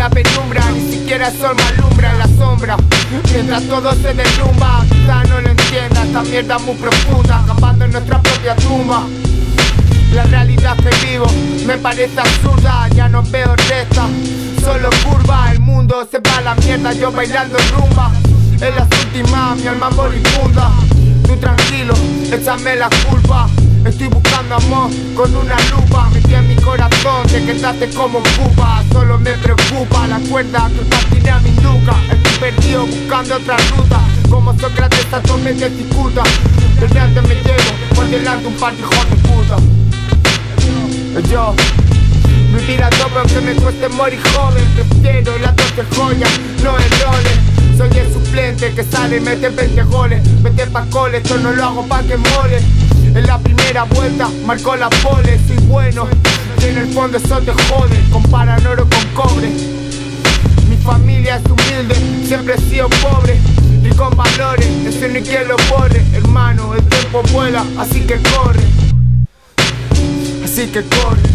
la penumbra, ni siquiera el sol me alumbra en la sombra. Mientras todo se derrumba, quizá no lo entienda, esta mierda es muy profunda, acabando en nuestra propia tumba. La realidad que vivo me parece absurda, ya no veo recta, solo curva. El mundo se va a la mierda, yo bailando rumba. En las últimas mi alma moribunda. Tú tranquilo, échame la culpa. Estoy buscando amor con una lupa. Metí en mi corazón de quedarte como un pupa. Solo me preocupa la cuerda que patiné a mi nuca. Estoy perdido buscando otra ruta. Como Sócrates tanto me dificulta. Delante me llevo, por delante un par de hijos de puta. Yo vivir a tope aunque me cueste morir joven. Prefiero las 12 joyas, no errores. Soy el suplente que sale y mete 20 goles. Vete pa' cole, esto no lo hago pa' que mole. En la primera vuelta marcó la pole. Soy bueno y en el fondo eso te jode. Comparan oro con cobre. Mi familia es humilde, siempre he sido pobre y con valores, eso ni quien lo borre. Hermano, el tiempo vuela, así que corre. Así que corre.